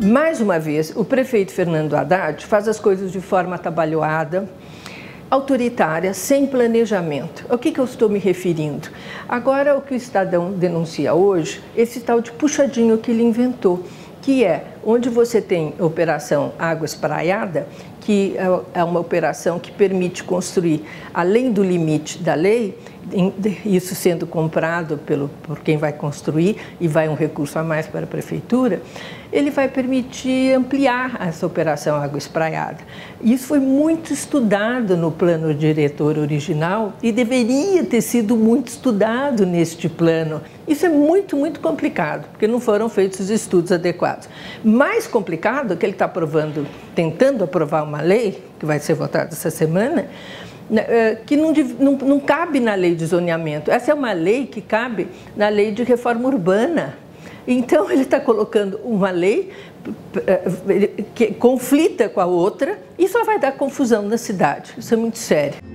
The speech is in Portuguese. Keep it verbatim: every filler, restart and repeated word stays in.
Mais uma vez, o prefeito Fernando Haddad faz as coisas de forma atabalhoada, autoritária, sem planejamento. O que que eu estou me referindo? Agora, o que o Estadão denuncia hoje, esse tal de puxadinho que ele inventou, que é onde você tem a Operação Água Espraiada, que é uma operação que permite construir além do limite da lei, isso sendo comprado pelo, por quem vai construir e vai um recurso a mais para a prefeitura, ele vai permitir ampliar essa operação Água Espraiada. Isso foi muito estudado no plano diretor original e deveria ter sido muito estudado neste plano. Isso é muito, muito complicado, porque não foram feitos os estudos adequados. Mais complicado é que ele está aprovando, tentando aprovar uma lei, que vai ser votada essa semana, que não, não, não cabe na lei de zoneamento. Essa é uma lei que cabe na lei de reforma urbana. Então, ele está colocando uma lei que conflita com a outra e só vai dar confusão na cidade. Isso é muito sério.